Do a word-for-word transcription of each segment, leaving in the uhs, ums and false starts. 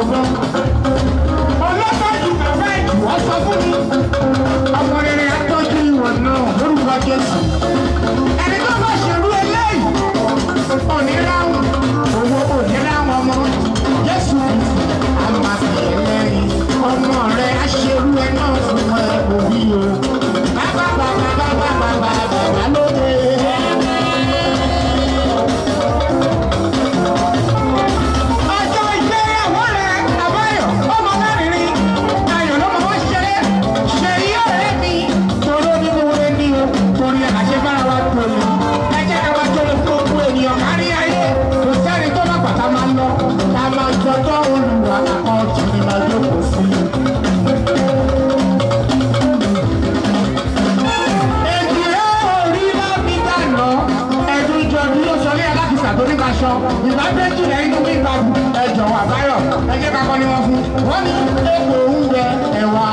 gbọ́. Ọlọ́tọ́jú bàbá ìjù wọ́n sọ fún mi. Ọmọ rere atọ́jú ìwọ̀n náà lórúkọ Jésù. Ẹni tó bá ṣerú eléyìí, òníráhùn, owó òníráhùn ọmọ Jésù àmàṣẹ̀lẹ́yìn. Ọmọ rẹ̀ aṣerú ẹ náà fún ẹ òbí o. Bàbá bàbá bàbá bàbá bàbá lóde. Ọjọ́ ìgbéyàwó rẹ̀ Àbáyọ̀ ọmọ mẹ́rin ayọ̀ ló máa ṣeré. Ṣé yóò rẹ̀ mi? Torí onímọ̀wé ni o. Torí àṣebára wa tó lè. Ẹ jẹ́ ká wá tó lè fún gbogbo ènìyàn kárí ayé. Kò sẹ́ni tó bá pàtà máa lọ. Ká máa jọjọ́ olùwà àkọ́jù ni máa jókòó sí. Aṣọ ìgbà méjì lẹ́yìn tó bí gbàgbù ẹjọ́ Àbáyọ̀ ẹjẹ́ kakọ́ ni wọ́n fún wọ́n ní egbò oúnjẹ ẹ̀wà.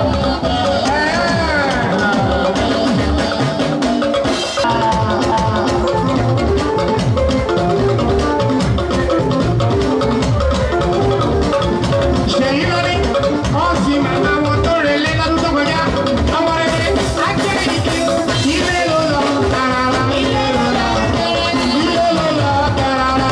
Ṣèyí lórí wọ́n sì màmá wọn tó relé lọ́dún tó kọjá ọmọ rere ajẹ́ ìdí ilé ló lọ tààrà ilé ló lọ ilé ló lọ tààrà.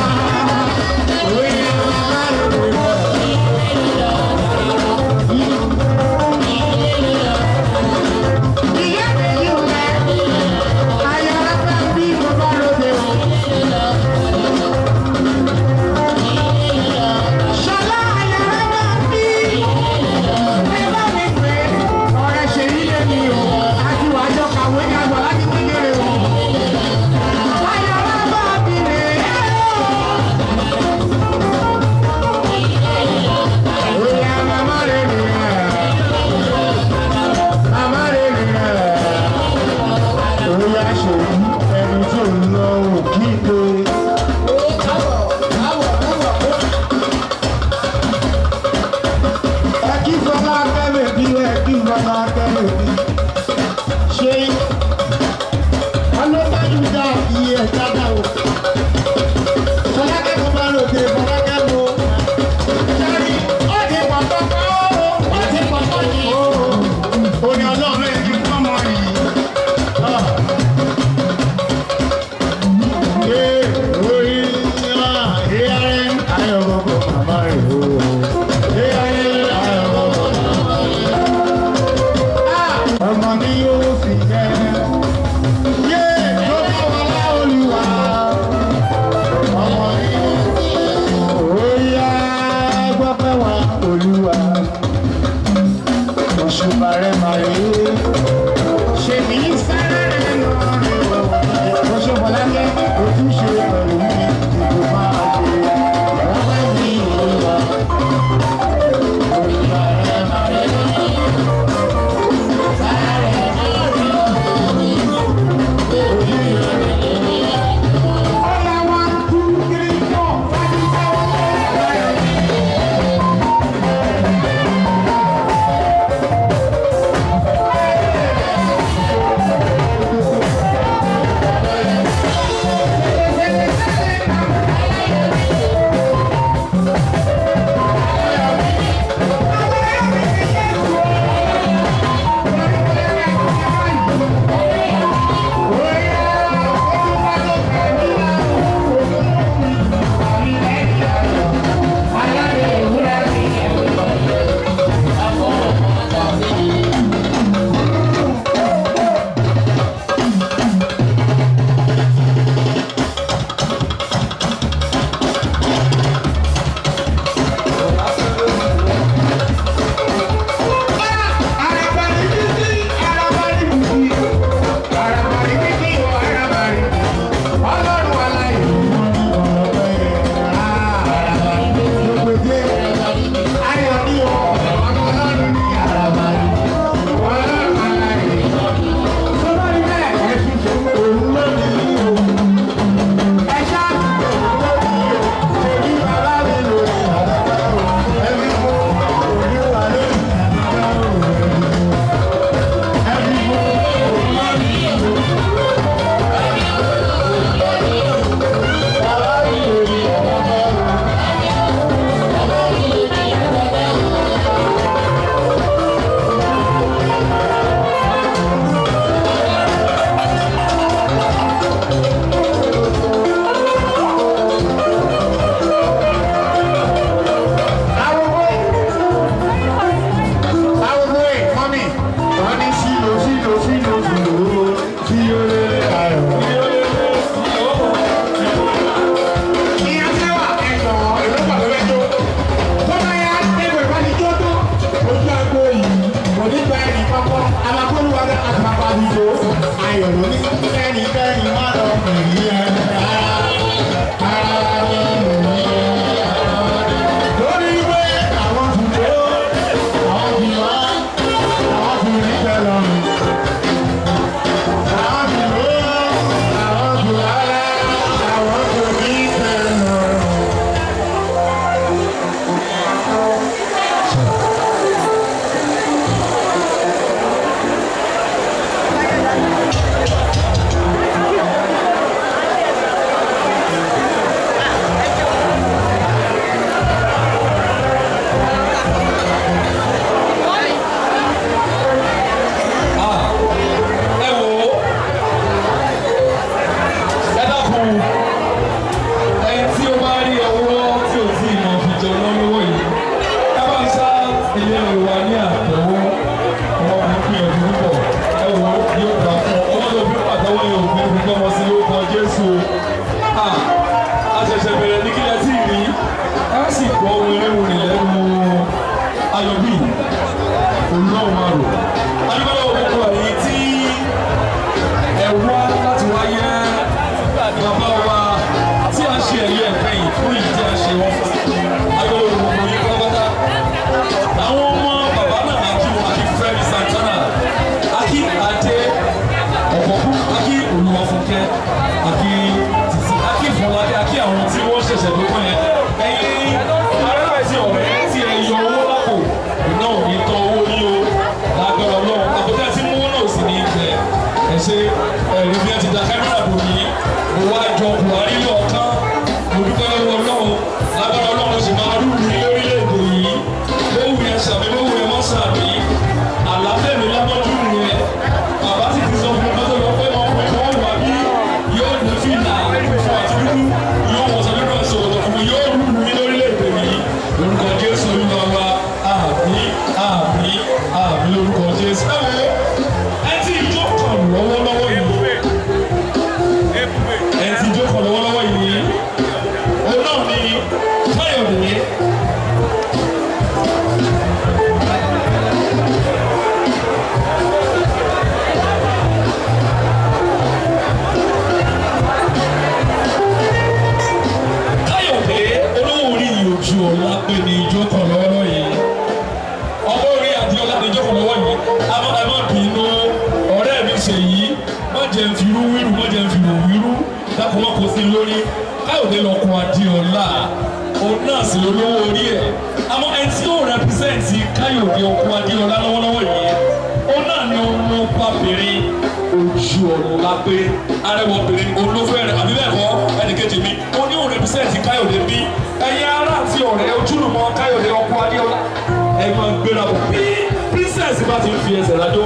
Káyọ̀dé lọ́kùn Adéọlá òun náà sì lólówó orí ẹ̀ àmọ́ ẹni tí yóò rẹpísẹ́ǹtì Káyọ̀dé ọkùn Adéọlá lọ́wọ́lọ́wọ́ yìí òun náà ni ọmọbìnrin Ojúọlápé arẹwọbìnrin olófẹ́rẹ́ àbí bẹ́ẹ̀ kọ́ ẹnìkejì mi ó ní òun rẹpísẹ́ǹtì Káyọ̀dé bí ẹ̀yin ará àti ọ̀rẹ́ ojúlùmọ̀ Káyọ̀dé ọkùn Adéọlá ẹ̀ máa gbéra bọ̀ bí princess bá ti fi ẹsẹ̀ rájọ́.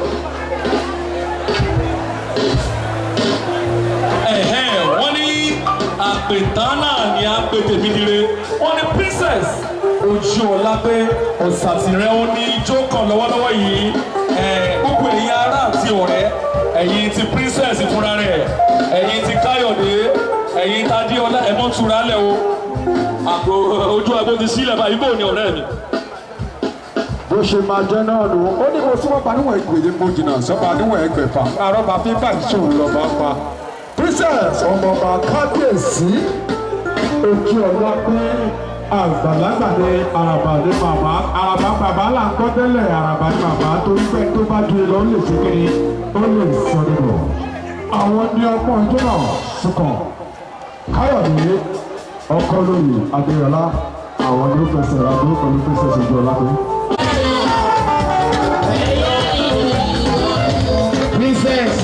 Àpètán náà ni a pè tèmi dire wọ́n ní princess Ojúọlápé Ọ̀sàtìrẹ́ ó ní ijó kan lọ́wọ́lọ́wọ́ yìí gbogbo ẹ̀yin ará àti ọ̀rẹ́ ẹ̀yin ti princess fúnra rẹ̀ ẹ̀yin ti Káyọ̀dé ẹ̀yin ti Adéọlá ẹ̀mọ́ tura lẹ̀ o àpò Ojúọlápé ti sílẹ̀ báyìí bò ní ọ̀rẹ́ mi. bó ṣe máa jẹ́ náà nù ó ní mo súnmọ́ pa níwọ̀n ìpèdè mo jìnnà sọ́ba níwọ̀n ẹgbẹ̀fà àrọ́bà fífà ìṣòro lọ́ba pa. Princess ọmọọba kábíyèsí Ojúọlápé àgbàlagbà ní àràbà ní màmá àràbà bàbá là ń kọ́ tẹ́lẹ̀ àràbà ní màmá torí pé tó bá dúró lọ ó lè ṣe kiri ó lè sọ nínú. àwọn ní ọmọ ìjọ náà sùkàn Káyọ̀dé ọkọ lóye Adéọlá àwọn ní ó fẹsẹ̀ rájọ́ pẹ̀lú Princess Ojúọlápé. Princess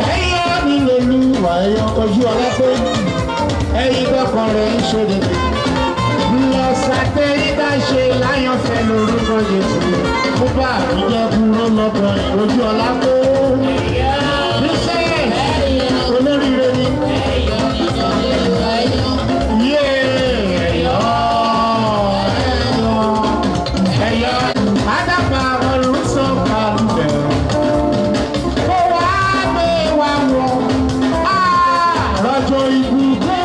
ẹ̀yọ́ Ojúọlápé ẹ̀yin bọ́kàn rẹ̀ ń ṣe dèdè lọ́sàtẹ́ yíká ṣe láyọ̀fẹ́ lórúkọ Jésù mo bá àbíjẹ́ kúrò lọ́dọ̀ Ojúọlápé Princess olóríire ni yé ẹ̀yọ́ ẹ̀yọ́ ẹ̀yọ́ àdàpà ọ̀rùn sọ̀kà lùbẹ̀. Ọjọ́ ibùgbé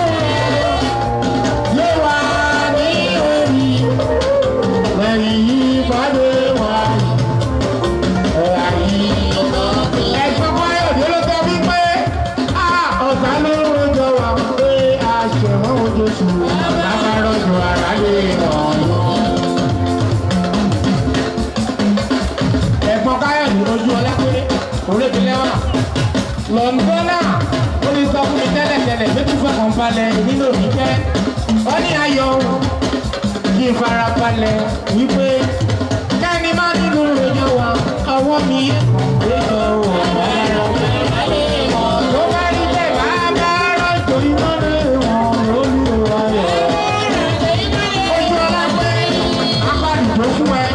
yé wa ní orí lẹ́yìn ìpàdé wa ẹ̀yà yìí. Ẹ̀gbọ́n Káyọ̀dé ló tọ́ bí pé ọ̀gá ló ń rojọ́ wa pé àṣẹwọ́n ojú oṣù lábàárọ̀jù àráyé ọ̀yọ́. Ẹ̀gbọ́n Káyọ̀dé Ojúọlápé orékelẹ́wà lọ́nbọ́nà ó ní sọ fún mi tẹ́lẹ̀tẹ́lẹ̀ pé kí fọkàn balẹ̀ nínú òbí jẹ́ ó ní ayọ̀ kí n fara balẹ̀ wípé kẹ́ni má nínú ìròyìn wa ọwọ́ mi ètò tó bá rí bẹ́ẹ̀ bá bá rọ̀jò iná lé wọn lórí ayọ̀ Ojúọlápé apàdùn tó fún ẹ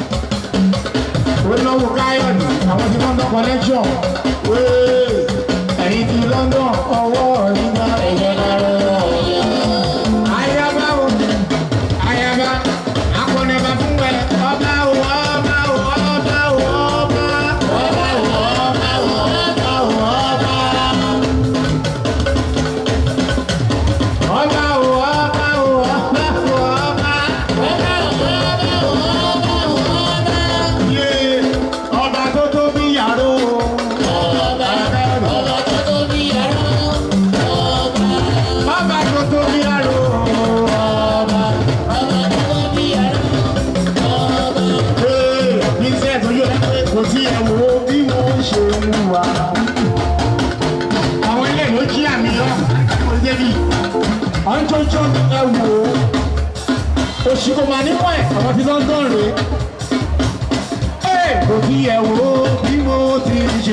ó náwó Káyọ̀dé àwọn tí wọ́n ń dán connection ẹ̀yin ti London ọwọ́ nígbà ẹ̀yẹ lára ayaba o ayaba akọnẹba fún ẹ ọba o ọba o ọba o ọba ọba o ọba o ọba o ọba ọba o ọba o ọba o ọba yé ọba tó tóbi yàrá o. Kò sí ẹ̀wò bí wọ́n ṣe ń wà. Àwọn ilé ìlú jí àmì lọ, kò débi. Ọ̀njọ́jọ́ ẹ̀wò oṣù kò máa nímọ̀ ẹ̀ àwọn tí London rè é. Kò sí ẹ̀wò bí wọ́n ti ṣe.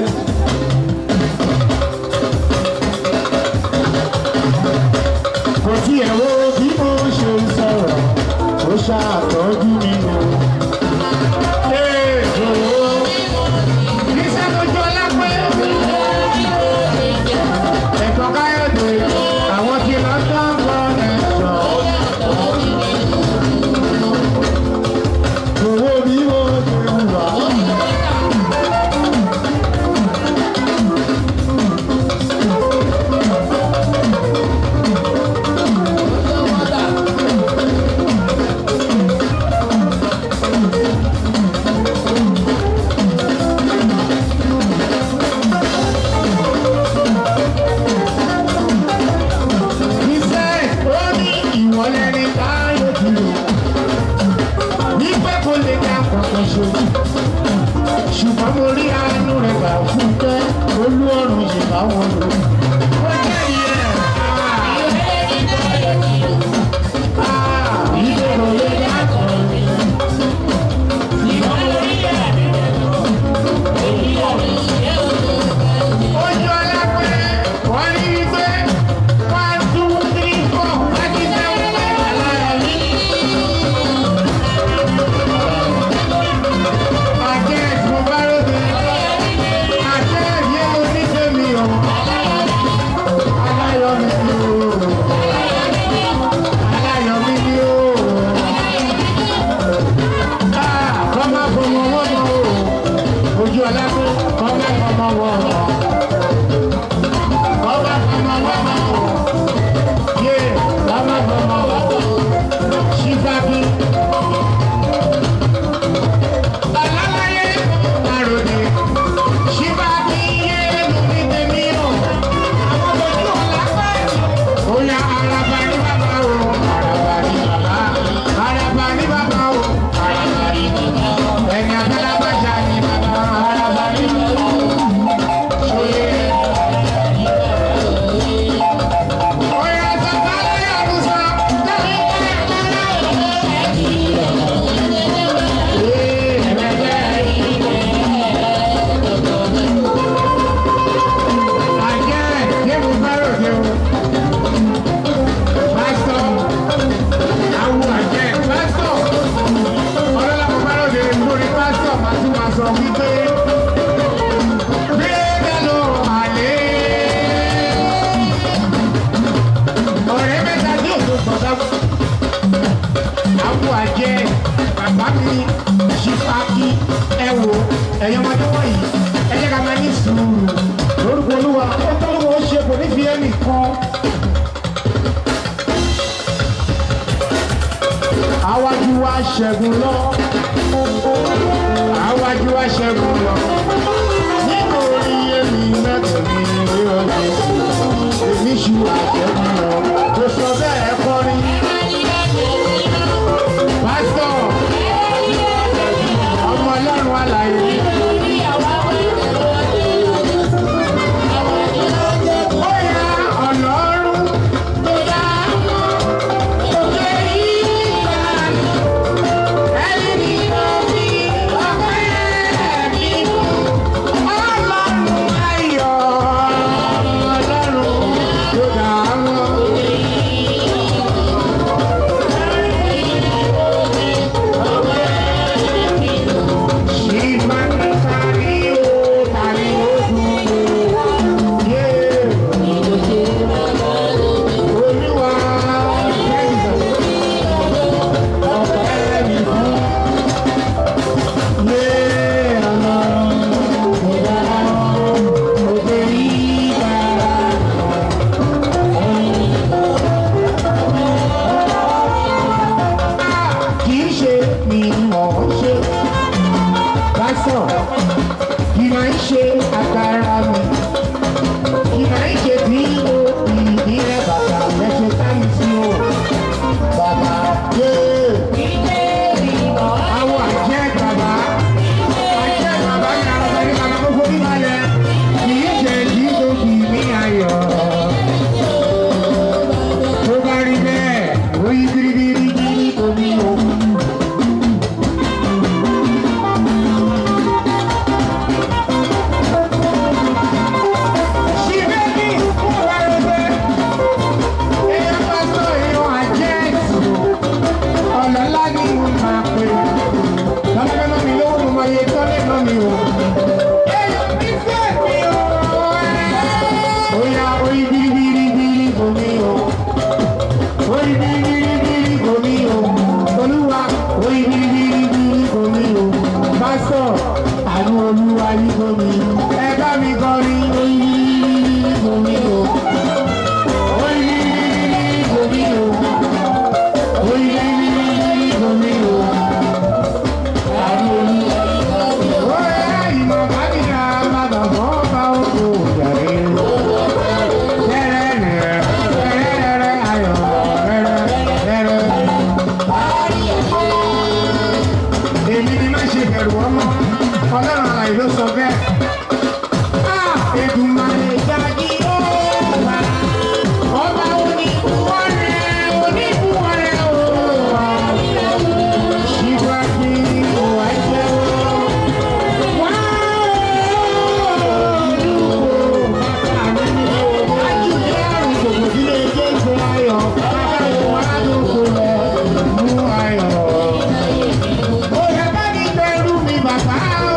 Kò sí ẹ̀wò bí wọ́n ṣe ń sọ̀rọ̀, ó ṣàtọ́jú nínú. Ẹ̀gbọ́n Káyọ̀dé àwọn tí lọ tán kọ́nẹ̀ṣọ̀ owó bí ó ṣe ń wà. kan ṣojú. Ṣùgbọ́n mo rí àánú rẹ̀ gbà fún tẹ́ olú ọ̀run ṣe bá wọn lò. Ó jẹ́ ìyẹn. Ìdòrò lè yàtọ̀ mi. Ìwọ́n mo rí àánú rẹ̀ lọ. Èyí ọ̀rọ̀ ìṣẹ́ òde. Ojú ọlápẹ́ wọ́n rí wípé one two three four láti jẹun alára mi. Àjẹ́ ìtumọ̀ bá lóde. Àjẹ́ ìyé mo ní tèmi o. Aláyọ̀ mi ni o. Aláyọ̀ mi ni o. Kọ́ máa fọmọ wọ́n mọ́ o. Ojú ọlápẹ́ kọ́ máa fọmọ wọ́n mọ́. Ọba fọmọ wọ́n mọ́ o. Yé ọba fọmọ wọ́n mọ́ o. Ṣífàbí. Ọlọ́láyé àròdì. Ṣífàbí yé lórí tèmi o. Àwọn ojú ọlápẹ́. Ó yá araba ní bàbá o. Araba ní bàbá. Araba ní bàbá o. Araba ní bàbá. Ẹni àgbàlagbàjà ní bàbá. Araba ní bàbá o. Ṣòye. Ó yá sọ̀tàlẹ̀ àbùsọ̀. Bàbá mi Ṣífàbí ẹ wo ẹ̀yin ọmọdé wọ̀nyí ẹ jẹ́ ká máa ní sùúrù lórúkọ Olúwa ó tọ́lọ́wọ́ ó ṣe kò ní fi ẹnì kan. Àwájú wa ṣẹ́gun lọ àwájú wa ṣẹ́gun lọ nítorí èmi mẹ́tò ní ilé ọ̀gbìn èmi ṣù àṣẹ́gun lọ kò sọ bẹ́ẹ̀ kọ́ ní. Pásítọ̀ ọmọ Ọlọ́run alààyè. Ó yá Ọlọ́run tó dá tó lé ìgbà ẹni ní omi ọpẹ́ mi Ọlọ́run ayọ̀ Ọlọ́run tó dá wọn. bẹ̀rù ọmọ ọlọ́run àlàyé ló sọ bẹ́ẹ̀. Èdùmàrè jáde ó wà ọba oníbùwọ̀rẹ́ oníbùwọ̀rẹ́ ó wà síwájú ìwà jẹ́ ó wá olùkọ́ bàbá mi ajúlé àrùn gbogbo ìdílé Jésù ayọ̀ bàbá ìwà lóko lọ mú ayọ̀. Ó yẹ bá ní bẹ̀rù mi bàbá o.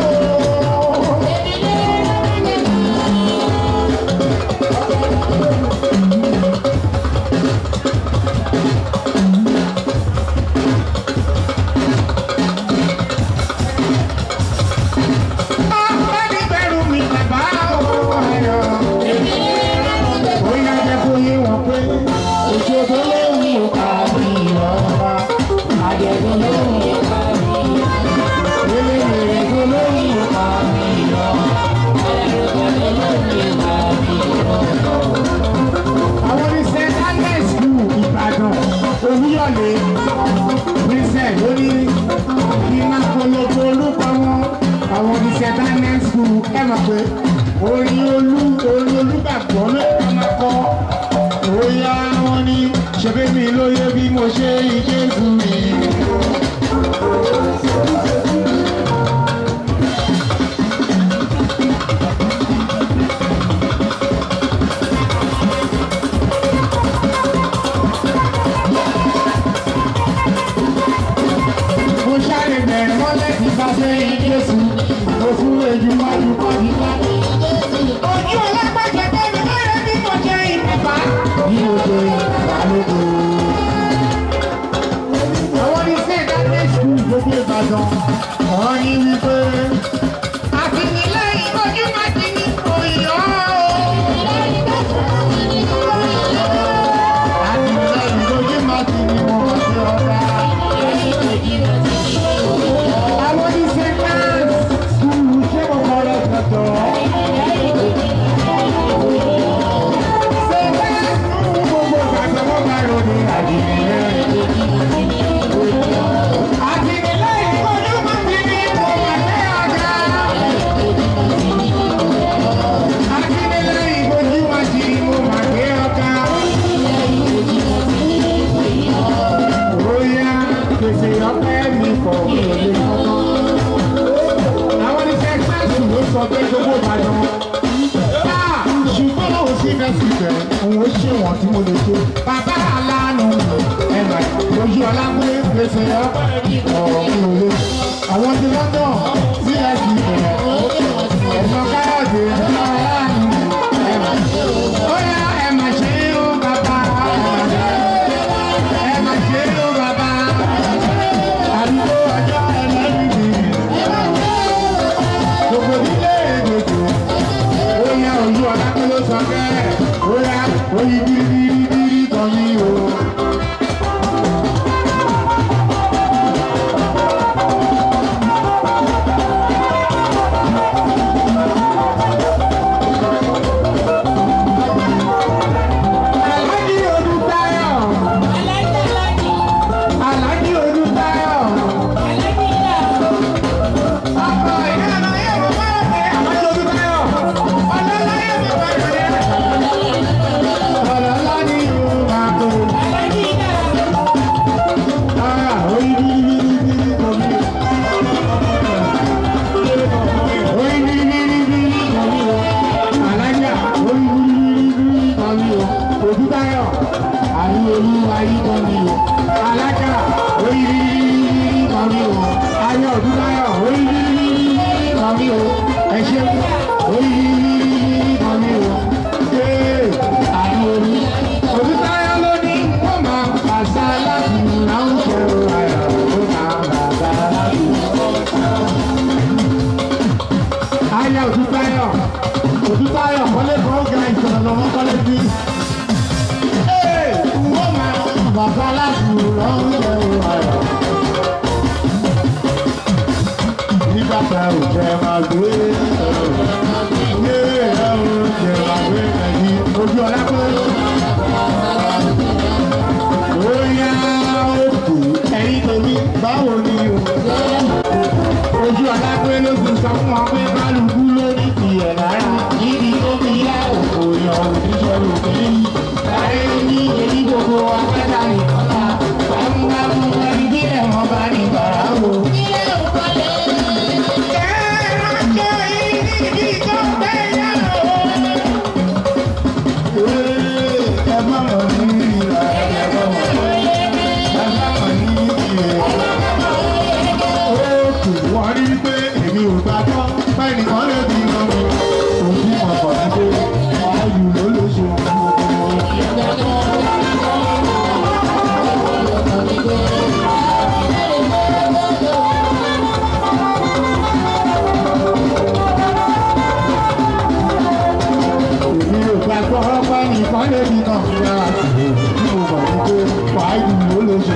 Àwọn oníṣẹ́ diamond school ẹ mọ̀ pé orin olú orin olúgbàgbọ́ ló máa kọ́ òòyà wọn ni ṣebí mi lóye bí mo ṣe ìjésù mi. Mo ṣáré bẹ̀rẹ̀ mọ́lẹ̀ tí bá ṣe ìjésù. Ojú ejú májú kọ́jú bá. Ojú ọlọ́pàá tẹ́lẹ̀ lọ́rẹ́ bí mo jẹ ìbàbá. Bí mo jẹ ìbàbá lóko. Àwọn oníṣẹ́ ìdájọ́ ìṣúná gbogbo Ìbàdàn. Wọ́n ní wípé àtìlẹ́yìn ojú máa ti ní òyìnbó. Àtìlẹ́yìn ojú máa ti ní wọ́n ti ọ̀dà. Àwọn oníṣẹ́ náà. Òun ó ṣe wọ̀n tí mo lè ṣe. Bàbá aláàánú ẹ̀rọ ojú ọlágbé gbèsè ọ̀rọ̀ mi ò lè. Àwọn ti London sí ẹ̀sìn ìbẹ̀rẹ̀. Ẹ̀sán Káyọ̀dé ẹ̀rọ aláàánú ẹ̀rọ. Ó yá ẹ̀ mà ṣe é ó bàbá. Ẹ̀ mà ṣe é ó bàbá. Àdúgbò ọjọ́ ẹlẹ́rìndì. Gbogbo ilé èdèkò. Ó yá ojú ọlágbé ló sọ bẹ́ẹ̀. Ó yá oyi biribiribiri kan ní o. Aláàjì Odútáyọ̀. Aláàjì Odútáyọ̀. Ọ̀pọ̀ ìyá náà yẹ̀ wọ́n bá wọ́n pé Aláàjì Odútáyọ̀. Ọlọ́lá yẹ̀ wọ́n bá wọ́n pé. Ọlọ́lá ni yóò máa tó. Oyi biribiribiri kan ní o. Oyi biribiribiri kan ní o. Alájà oyi biribiribiri kan ní o. Odútáyọ̀ àní olúwa yìí kan ní o. Alájà oyi biribiribiri kan ní o. Ayé Odútáyọ̀ oyi biribiribiri kan ní o. Ẹ ṣe oyi biribiribiri kan ní o. Àní olú Odútáyọ̀ ló ní wọ́n máa pàṣẹ láti náà ń ṣe ayọ̀ tó máa bàbá láti. Ayé Odútáyọ̀ Odútáyọ̀ kọ́lé kan ga ìṣẹ̀lẹ̀ lọ́wọ́ kọ́lé bí. Wọ́n máa bàbá láti náà ń ṣe ayọ̀. Nígbà tá ò jẹ́ máa gbé yé ẹ̀ ò jẹ́ máa gbé ẹ̀yìn ojú ọlá pé. Ó yá òkú ẹ̀yìn tèmi báwo ni o? Ojú ọlá wà ní bàrà o. Wọ́n rí pé èmi ò gbàgbọ́ bẹ́ẹ̀ nìkan lè bí wọn mi. Òbí ọkọ̀ ní pé ayù ló lè ṣe èmi ò gbàgbọ́ bẹ́ẹ̀ nìkan lè bí wọn mi. Òbí ọkọ̀ ní pé ayù ló lè ṣe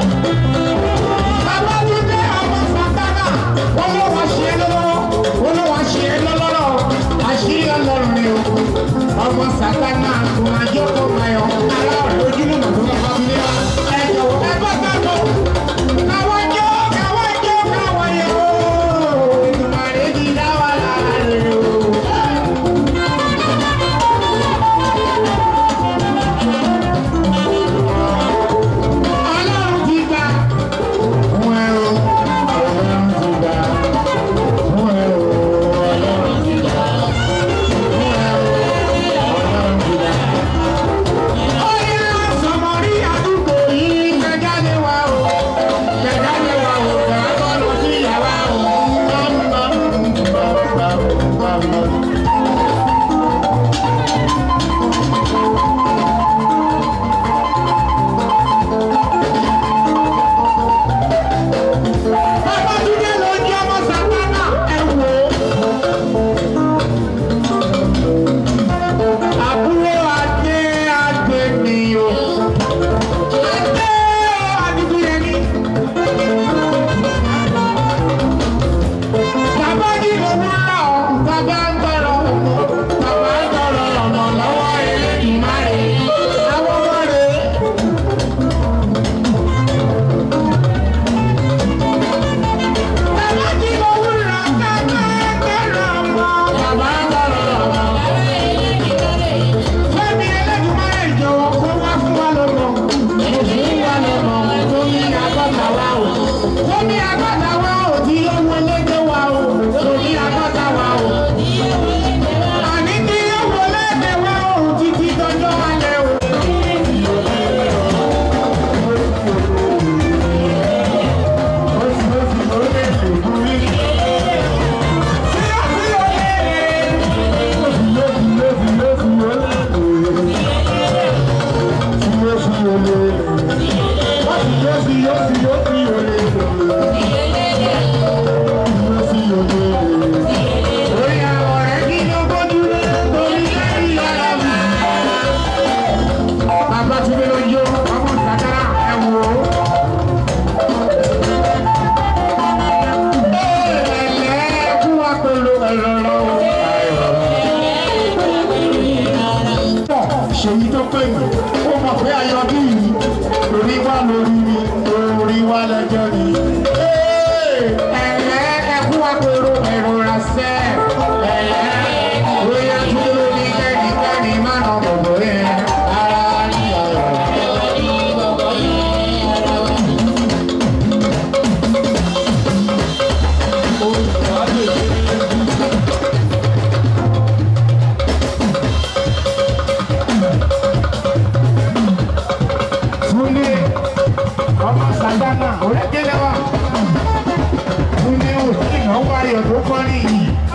Olówó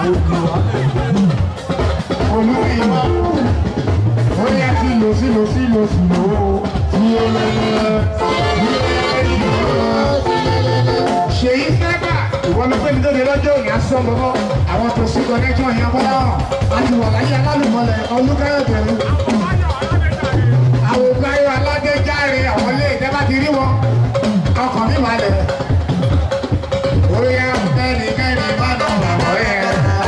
olùkìlọ̀ ó yẹ sí lò sí lò sí lò sí lò ó sí olóyè ṣèyí sábà ìwọ́n ló pé mi lóde lọ́jọ́ òní asọ́ lọ́wọ́ àwọn tó sí connection yẹn bọ́lá hàn àti wà láyé alálùmọ́lẹ̀ olùkáyọ̀dẹ̀ ni àwọn ògbáyọ̀ aládéjáre àwọn ilé ìjọba ti rí wọn ọkàn mi wà lẹ̀ ó yẹ kẹ́ni kẹ́ni má nà bàbọ̀ yẹn.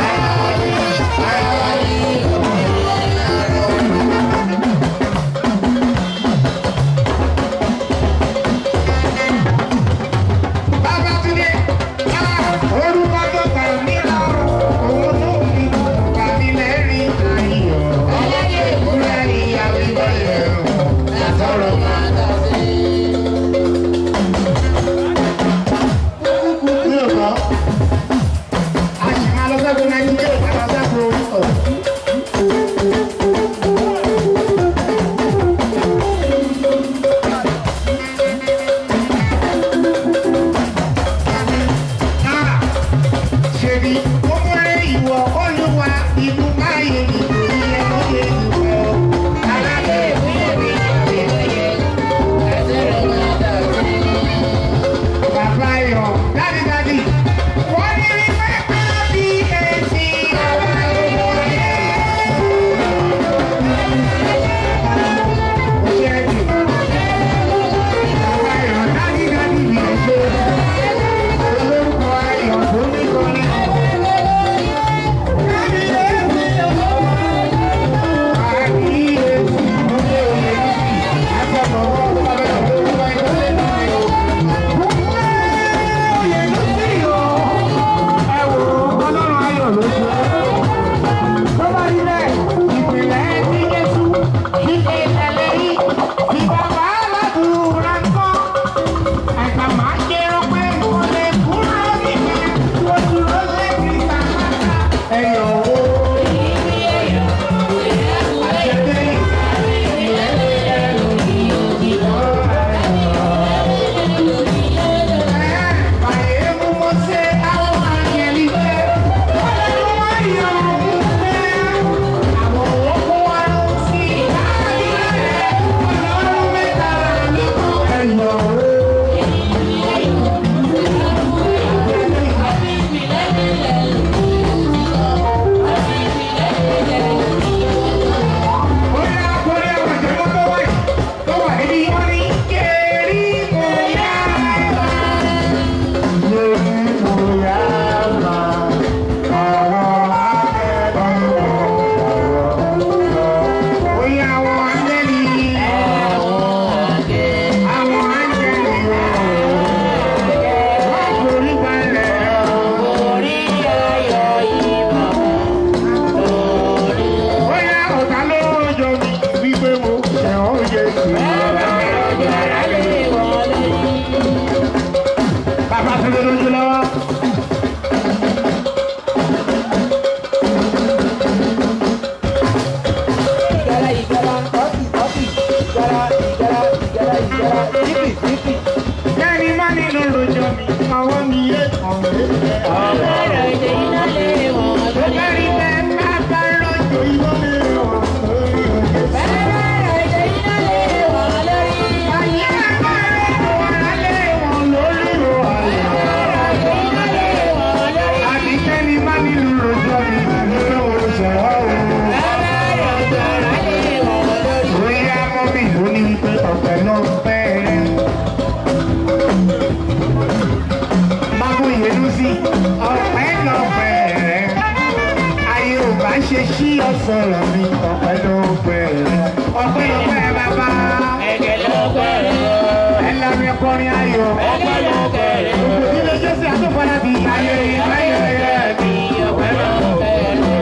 ṣe ṣí ọ̀sọ̀rọ̀ mi ọ̀pẹ ló bẹ̀rẹ̀ ọ̀pẹ ló bẹ̀rẹ̀ bàbá ẹ̀gẹ̀ ló bẹ̀rẹ̀ ẹlẹ́mi kọrin ayọ̀ ọ̀pẹ ló bẹ̀rẹ̀ òkùnrin jésù àtúfọ̀dà bí ayé ayẹyẹ mi ọ̀pẹ ló bẹ̀rẹ̀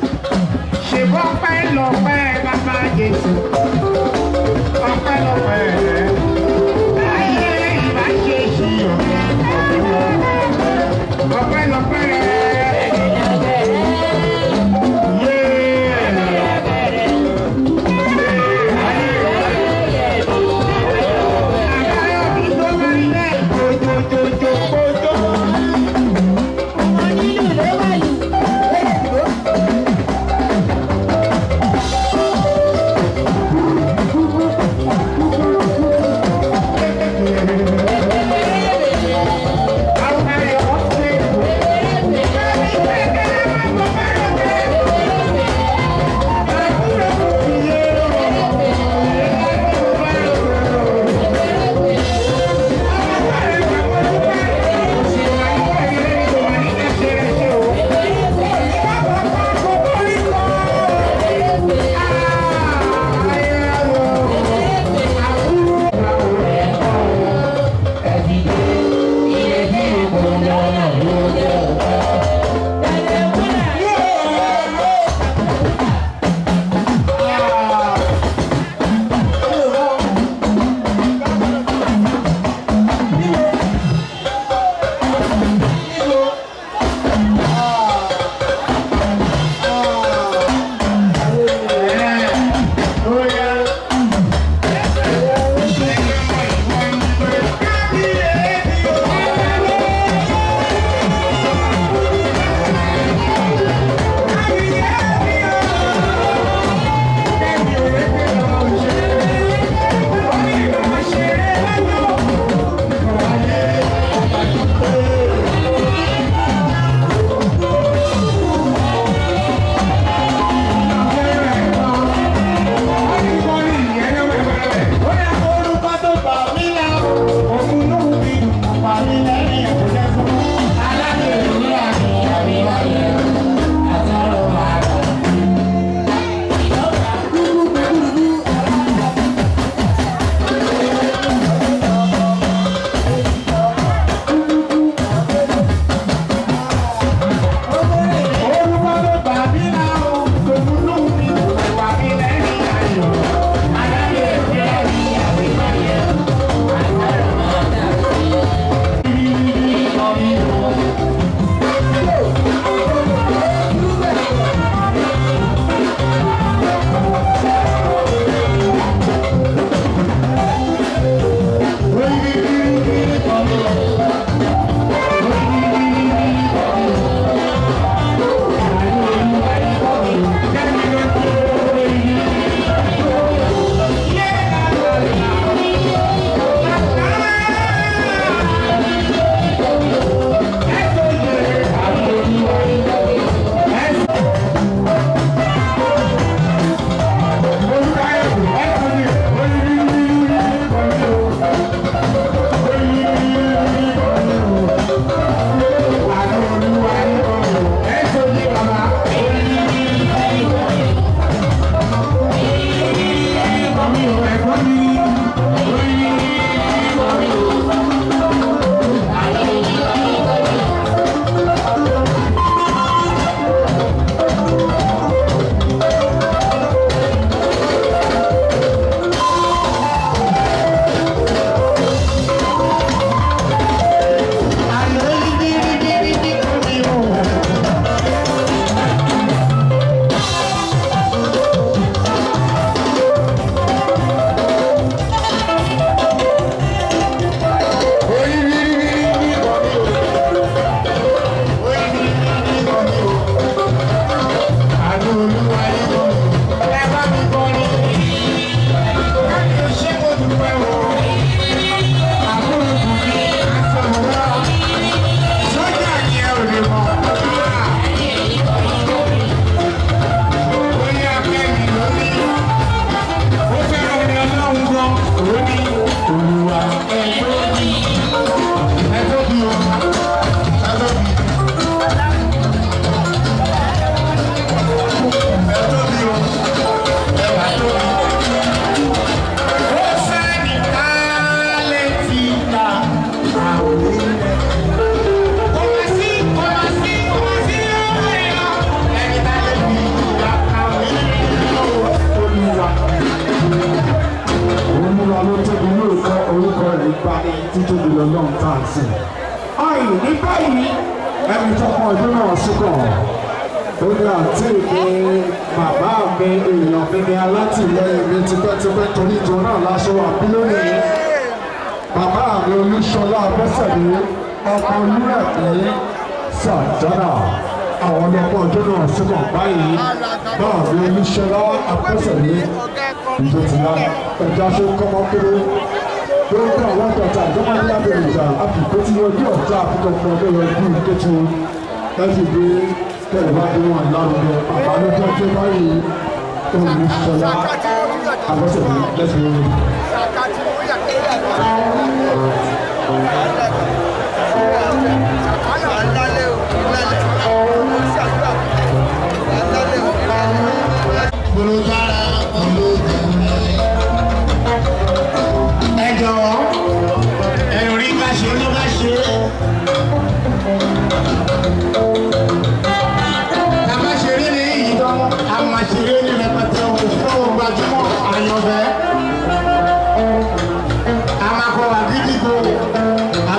ṣèbọ̀ ọ̀pẹ lọ̀pẹ bàbá jésù ọ̀pẹ ló bẹ̀rẹ̀ ayé ìbá ṣe ṣí ọ̀pẹ ló bẹ̀rẹ̀. Ọmọ nílùú ló wà lù. báyìí ní báyìí ẹni tó pọ̀ ọdún náà síkọ̀ ó ní àǹtí mi bàbá mi èèyàn mi ní alátìlẹyìn mi tipẹ́tipẹ́ torí ìjọ náà láṣọ àbí lónìí bàbá mi Olúṣọlá Abọ́sẹ̀dé ọkọ̀ olúrẹ̀mí Sàjánà àwọn ọlọ́pàá ọjọ́ náà síkọ̀ báyìí bàbá mi Olúṣọlá Abọ́sẹ̀dé ìjọ tìlá ẹja ṣe kọ́mọ́ kéré lórúkọ àwọn ọ̀tọ̀ọ̀tà ìjọba ní abẹ́rẹ́ ìjà àfikò tí wọ́n ní ọ̀tá àfikò fún ọdún yẹn bí ìkétu láti gbé kẹlẹ̀ bá dé wọn lárugẹ bàbá ló jẹ́ pé báyìí Olúṣọlá Abọ́sẹ̀dé lẹ́sìn orí. ẹ jọ̀wọ́ ẹ̀rù rí bá ṣe ló bá ṣe tàbá ṣeré ní èyí tán a máa ṣeré ní rẹpẹtẹ òun fún gbajúmọ̀ àyànfẹ́ a máa kọ wà gídígbò a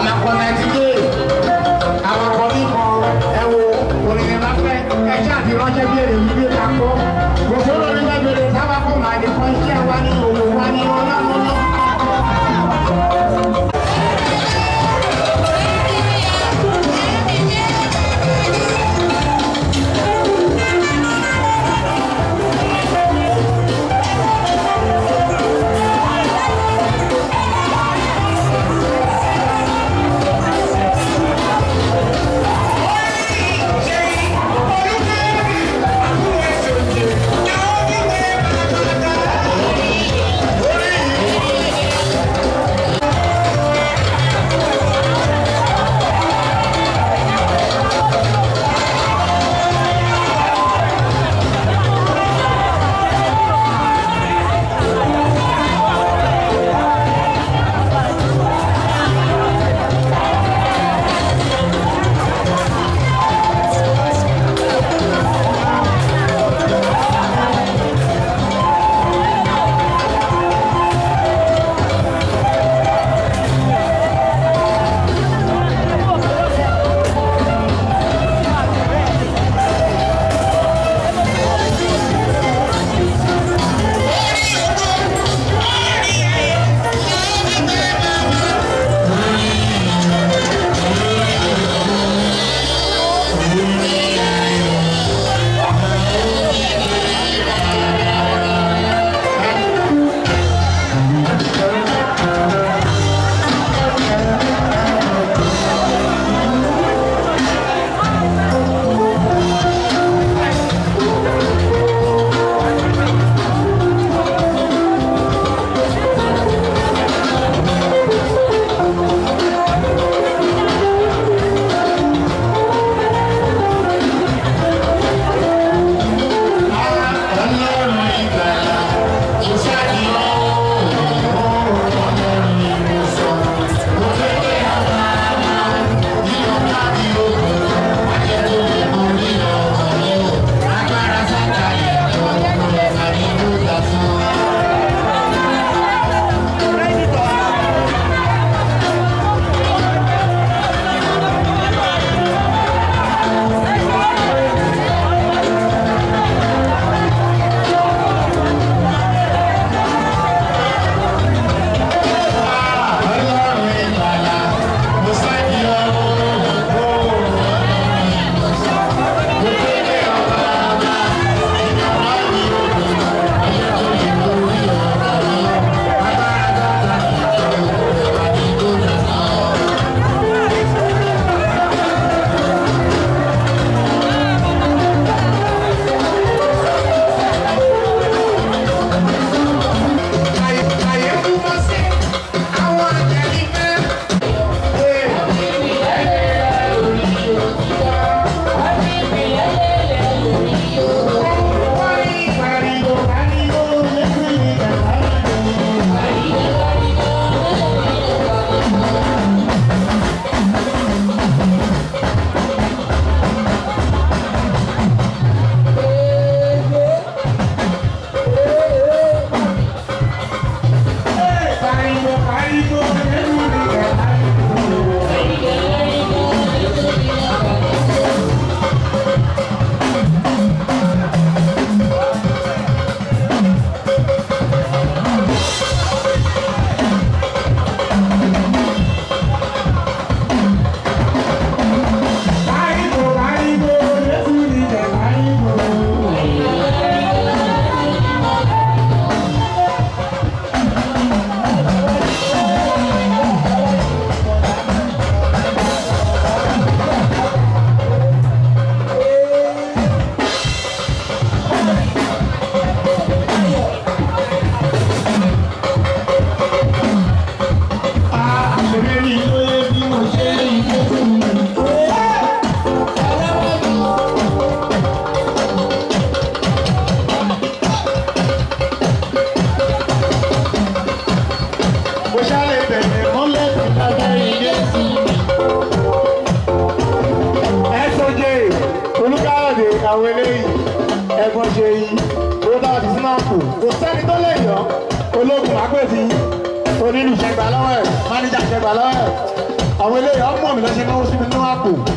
làwọn eléyìí ẹ̀gbọ́n ṣe yìí ó dá ọtí sínú àpò kò sẹ́ni tó lè yọ ológun àgbèsí onílù ṣẹgbà lọ́wọ́ ẹ̀ máníjà ṣẹgbà lọ́wọ́ ẹ̀ àwọn eléyìí ọmọ mi lọ́sẹ̀ náà ó sí mi nínú àpò.